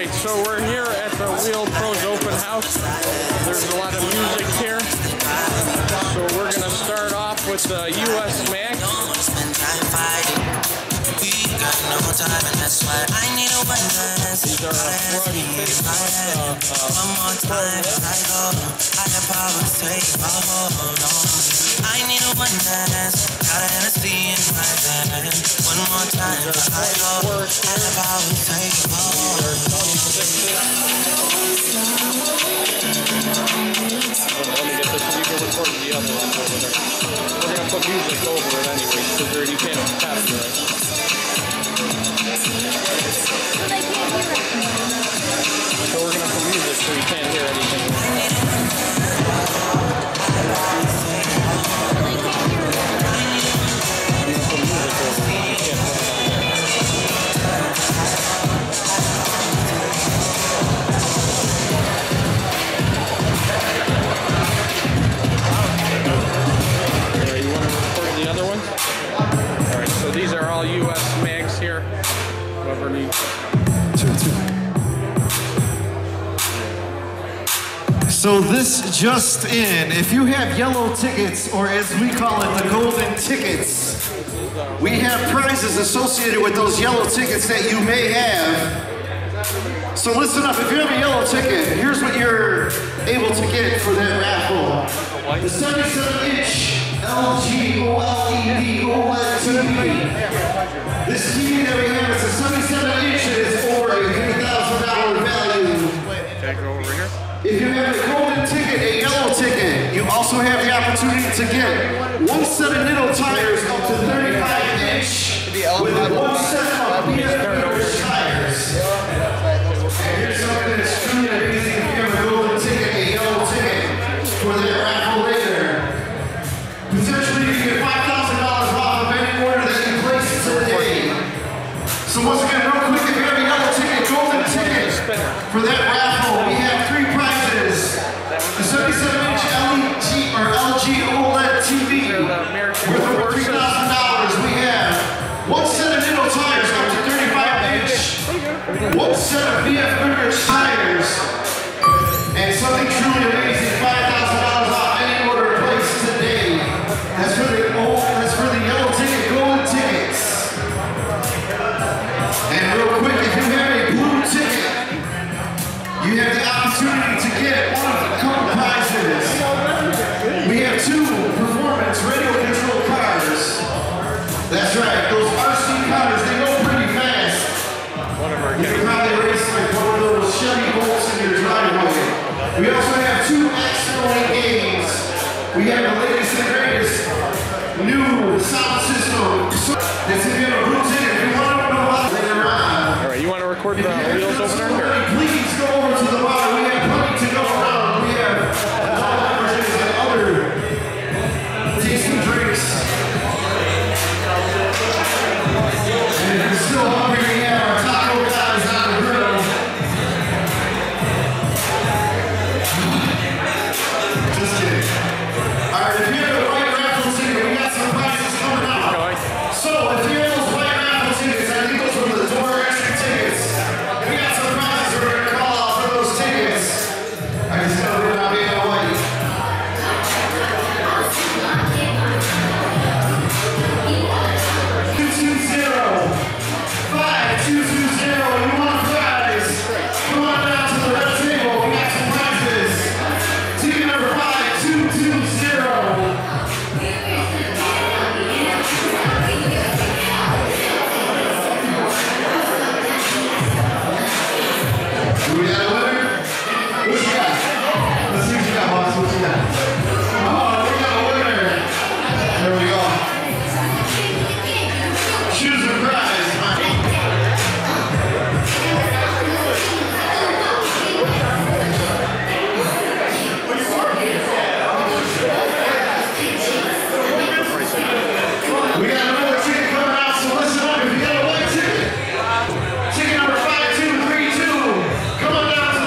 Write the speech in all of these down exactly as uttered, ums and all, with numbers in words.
Alright, so we're here at the Wheel Pros Open House. There's a lot of music here. So we're going to start off with the U S Max. These are a front face uh, I need a one dance, got an Hennessy in my bed. One more time, I go, I have power to take it home. Let me get this, you can record the other ones over there. We're going to put music over it anyway, because you can't copyright. So we're going to put music so you can't hear anything. These are all U S mags here. Whoever needs. Two, two. So this just in, if you have yellow tickets, or as we call it, the golden tickets, we have prizes associated with those yellow tickets that you may have. So listen up, if you have a yellow ticket, here's what you're able to get for that raffle. The seventy-seven inch L G O L E D O L E D T V. This T V that we have is a seventy-seven inch and it's over a fifty thousand dollar value. Can I go over here? If you have a golden ticket, a yellow ticket, you also have the opportunity to get one set of Nitto tires up to thirty-five inch with one set of B F Goodrich tires. And here's something that's truly amazing. If you have a golden ticket, a yellow ticket for that raffle later. Potentially you get five thousand dollars off of any order that you place today. So once again, real quick, if you have a yellow ticket, golden ticket for that raffle, we have three prizes. The seventy-seven inch L E D or L G O L E D T V worth over three thousand dollars. We have one set of Nitto tires up to thirty-five inch, one set of B F Goodrich tires, and something truly amazing, five thousand dollars off any order placed today. That's for the old, that's for the yellow ticket, golden tickets. And real quick, if you have a blue ticket, you have the opportunity to get one of a couple prizes. We have two performance radio control cars. That's right, those R C cars, they go pretty fast. You can probably race like one of those Chevy Bolts in your driveway. We also have two external games. We have the latest and greatest new sound system. That's if you have a blue ticket, if you want to know about it later on. Alright, you want to record the wheels over there? Please go over to the bar. We have plenty to go around. We have beverages and other tasty drinks. And if you're still hungry, we have our taco guys on the grill. Just kidding. Alright, if you have the right raffle ticket, we got some prizes coming out. So if you have those white raffle tickets, I think those were the door extra tickets. We got some prizes we're going to call out for those tickets. I can tell they're not being white. two two zero, five two two zero, you want a prize? Come on down to the red table, we got some prizes. Ticket number five two two zero. We got a winner? What you got? Let's see what you got, boss. What you got? Oh, we got a winner. There we go. Choose a prize, Mike. We got another ticket coming out, so listen up. If you got a white ticket, ticket number five two three two, come on down to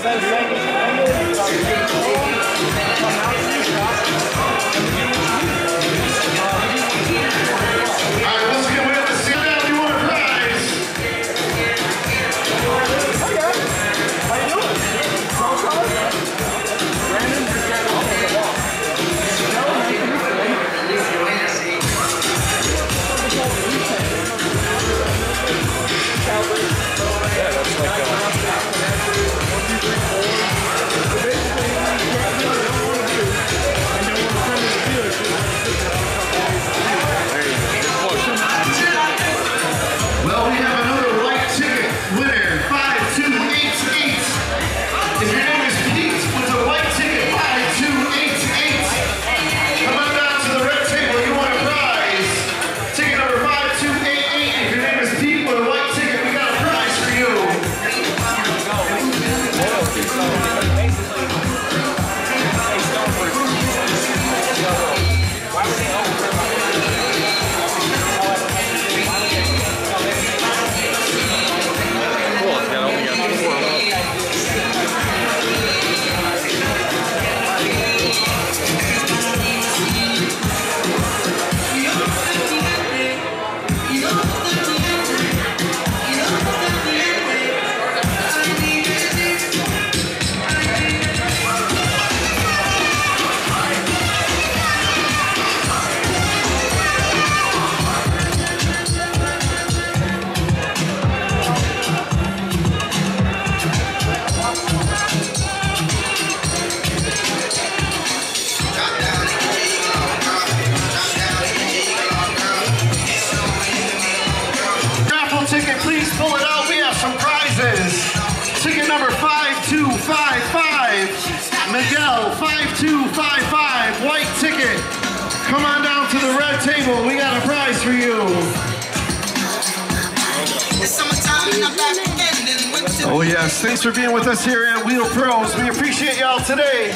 Miguel, five two five five, white ticket. Come on down to the red table. We got a prize for you. Oh yes, thanks for being with us here at Wheel Pros. We appreciate y'all today.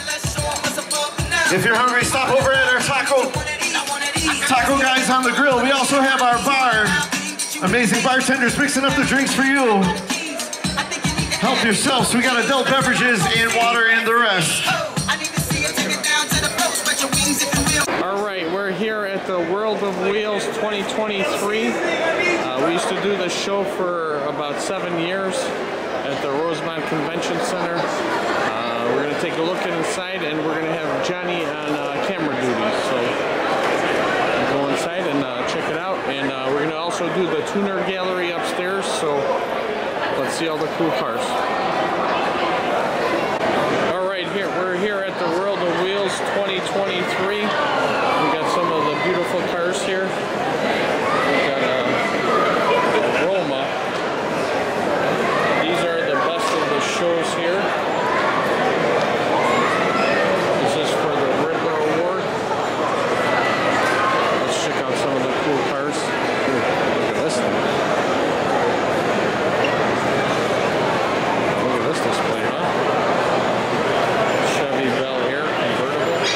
If you're hungry, stop over at our taco, taco guys on the grill. We also have our bar. Amazing bartenders mixing up the drinks for you. Help yourselves. We got adult beverages and water and the rest. All right, we're here at the World of Wheels twenty twenty-three. Uh, we used to do this show for about seven years at the Rosemont Convention Center. Uh, we're going to take a look inside, and we're going to have Johnny on uh, camera duty. So we'll go inside and uh, check it out. And uh, we're going to also do the tuner gallery upstairs. So let's see all the cool cars. All right, here we're here at the World of Wheels twenty twenty-three. We got some of the beautiful cars here. We got a, a Roma. These are the best of the shows here. This is for the Riddler Award. Let's check out some of the cool cars. Ooh, look at this thing. Look at this display, huh? Chevy Bel Air convertible.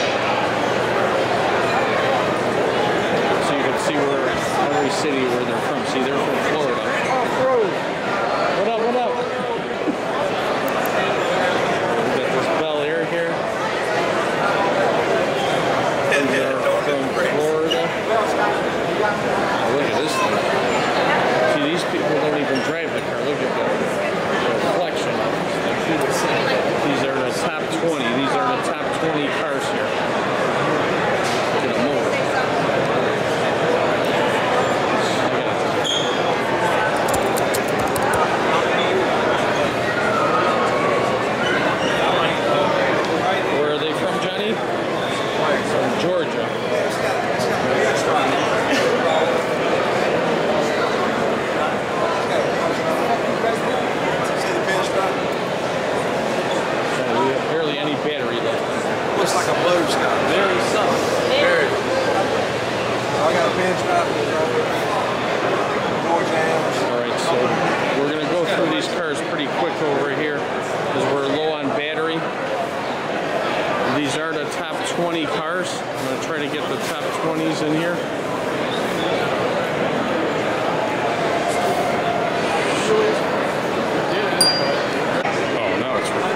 So you can see where every city where they're from. See, they're from Florida. Off-road. What up, what up? We got this Bel Air here. These are from Florida. Oh, look at this thing. See, these people don't even drive the car. Look at that. Reflection. These are the top twenty. These are the top twenty cars here. Look at the motor. Where are they from, Johnny? From Georgia. Looks like a blue sky. Very subtle. Very. I got a pinstripe. Alright, so we're going to go through these cars pretty quick over here because we're low on battery. These are the top twenty cars. I'm going to try to get the top twenties in here. Oh, now it's recording.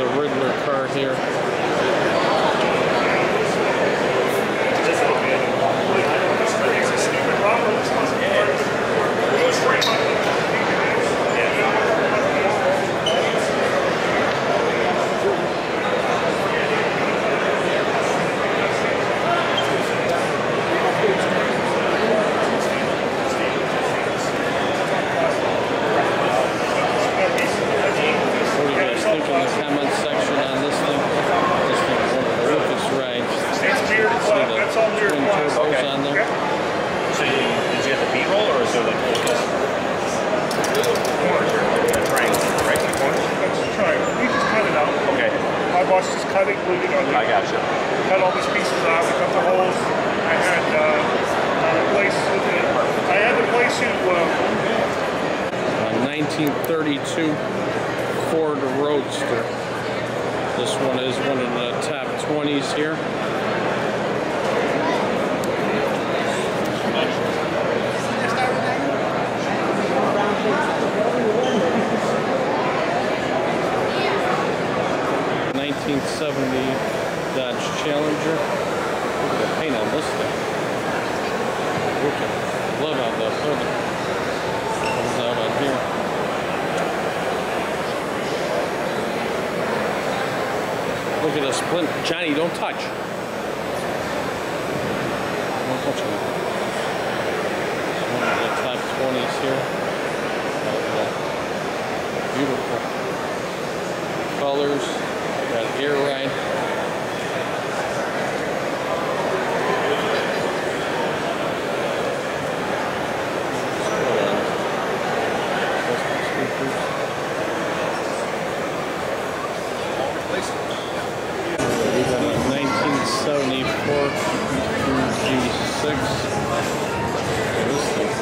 the Riddler car here. Just cut it, glued it on. I got you. Cut all these pieces off, cut the holes. I had uh, a place. I had the place who. Uh, a nineteen thirty-two Ford Roadster. This one is one of the top twenties here. nineteen seventy Dodge Challenger. Look at the paint on this thing. Look at love out that hood. Comes out on here. Look at the splint. Johnny, don't touch. Don't touch it. One of the top twenties here. Beautiful colors. Got air ride. We got a nineteen seventy-four G six. This thing.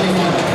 ladies and gentlemen.